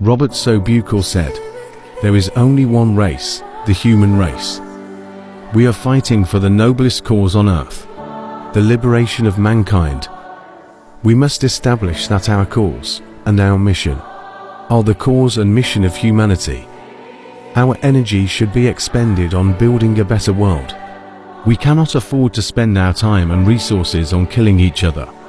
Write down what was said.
Robert Sobukwe said, "There is only one race, the human race. We are fighting for the noblest cause on earth, the liberation of mankind. We must establish that our cause and our mission are the cause and mission of humanity. Our energy should be expended on building a better world. We cannot afford to spend our time and resources on killing each other.